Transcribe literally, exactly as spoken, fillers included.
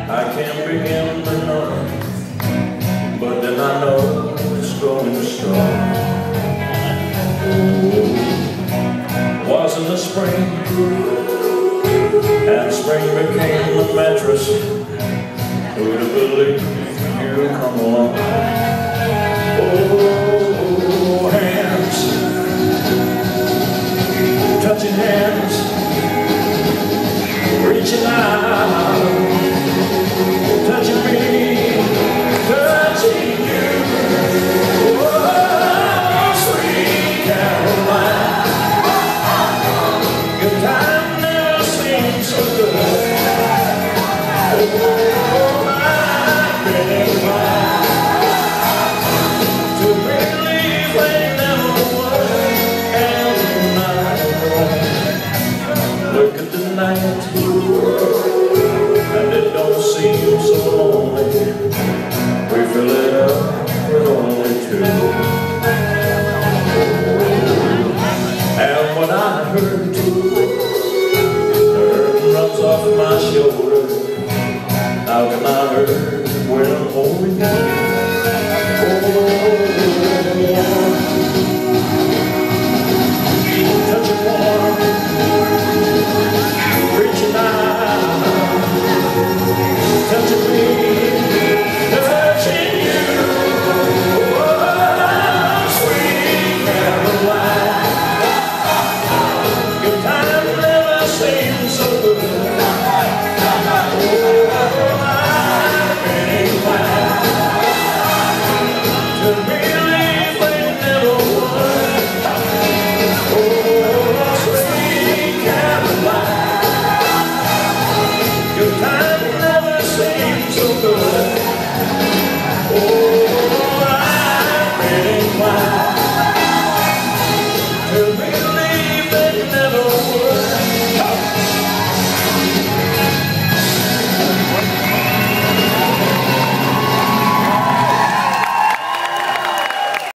I can't begin to know, but then I know it's going strong. Oh, was in the spring, and spring became the mattress. Who'd have believed you'd come along? Oh, hands, touching hands, reaching out, touching me, touching you. Oh, sweet Caroline, your time never seemed so good. Oh, my pretty wife, to believe they never were. And night, look at the night, and it don't seem so lonely. We fill it up with only two. And when I heard, the hurt runs off my shoulder. How can I hurt